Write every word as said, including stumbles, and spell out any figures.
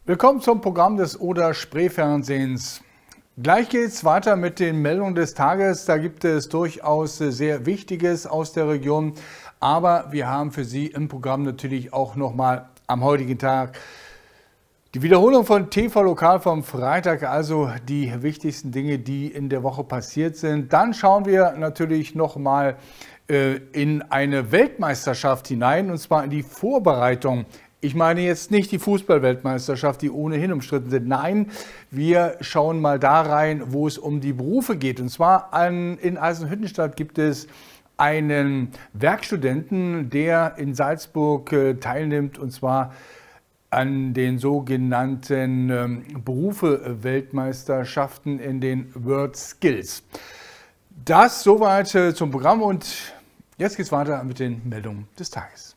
Willkommen zum Programm des Oder-Spree-Fernsehens. Gleich geht es weiter mit den Meldungen des Tages. Da gibt es durchaus sehr Wichtiges aus der Region. Aber wir haben für Sie im Programm natürlich auch nochmal am heutigen Tag die Wiederholung von T V Lokal vom Freitag, also die wichtigsten Dinge, die in der Woche passiert sind. Dann schauen wir natürlich nochmal äh, in eine Weltmeisterschaft hinein, und zwar in die Vorbereitung. Ich meine jetzt nicht die Fußball-Weltmeisterschaft, die ohnehin umstritten sind. Nein, wir schauen mal da rein, wo es um die Berufe geht. Und zwar an, in Eisenhüttenstadt gibt es einen Werkstudenten, der in Salzburg äh, teilnimmt, und zwar an den sogenannten ähm, Berufe-Weltmeisterschaften in den World Skills. Das soweit äh, zum Programm, und jetzt geht es weiter mit den Meldungen des Tages.